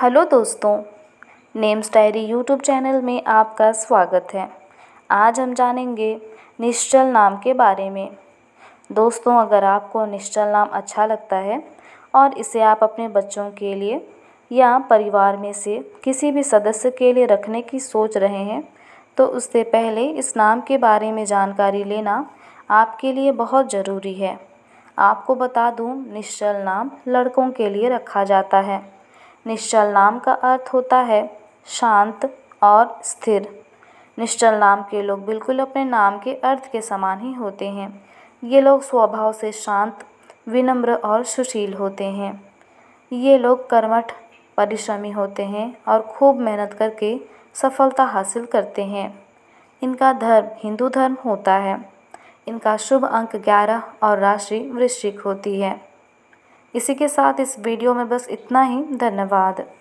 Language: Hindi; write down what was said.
हेलो दोस्तों, नेम्स डायरी यूट्यूब चैनल में आपका स्वागत है। आज हम जानेंगे निश्चल नाम के बारे में। दोस्तों, अगर आपको निश्चल नाम अच्छा लगता है और इसे आप अपने बच्चों के लिए या परिवार में से किसी भी सदस्य के लिए रखने की सोच रहे हैं, तो उससे पहले इस नाम के बारे में जानकारी लेना आपके लिए बहुत ज़रूरी है। आपको बता दूं, निश्चल नाम लड़कों के लिए रखा जाता है। निश्चल नाम का अर्थ होता है शांत और स्थिर। निश्चल नाम के लोग बिल्कुल अपने नाम के अर्थ के समान ही होते हैं। ये लोग स्वभाव से शांत, विनम्र और सुशील होते हैं। ये लोग कर्मठ, परिश्रमी होते हैं और खूब मेहनत करके सफलता हासिल करते हैं। इनका धर्म हिंदू धर्म होता है। इनका शुभ अंक 11 और राशि वृश्चिक होती है। इसी के साथ इस वीडियो में बस इतना ही। धन्यवाद।